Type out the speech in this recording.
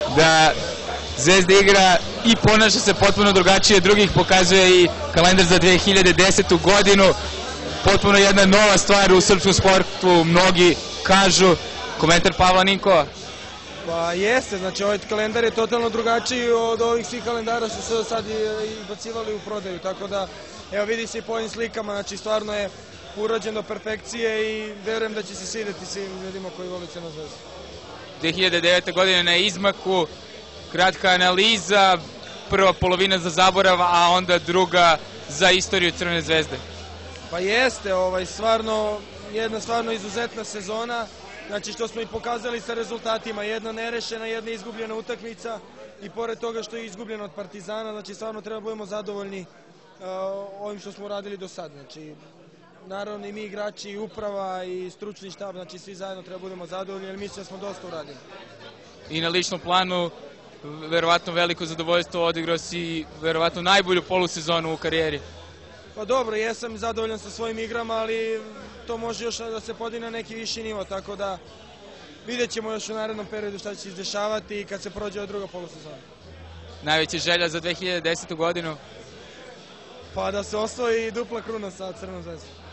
da Zvezda igra i ponaša se potpuno drugačije od drugih, pokazuje i kalendar za 2010. godinu. Potpuno jedna nova stvar u srpskom sportu, mnogi kažu. Komentar Pavla Ninkova. Pa jeste, znači ovaj kalendar je totalno drugačiji od ovih svih kalendara što su sad izbacivali u prodaju, tako da evo vidi se i po ovim slikama, znači stvarno je urađen do perfekcije i verujem da će se svideti svim ljudima koji vole Crvenu zvezdu. 2009. godine na izmaku, kratka analiza, prva polovina za zaborav, a onda druga za istoriju Crvene zvezde. Pa jeste, jedna stvarno izuzetna sezona, znači što smo i pokazali sa rezultatima, jedna nerešena, jedna izgubljena utakmica i pored toga što je izgubljena od Partizana, znači stvarno treba budemo zadovoljni ovim što smo uradili do sad. Znači, naravno i mi igrači, i uprava, i stručni štab, znači svi zajedno treba budemo zadovoljni jer mislim da smo dosta uradili. I na ličnom planu, verovatno veliko zadovoljstvo, odigrao si verovatno najbolju polusezonu u karijeri. Pa dobro, jesam zadovoljan sa svojim igrama, ali to može još da se podigne na neki viši nivo, tako da vidjet ćemo još u narednom periodu šta će se izdešavati kad se prođe ova druga polusezona. Najveća želja za 2010. godinu? Pa da se osvoji dupla kruna sa Crvenom zvezdom.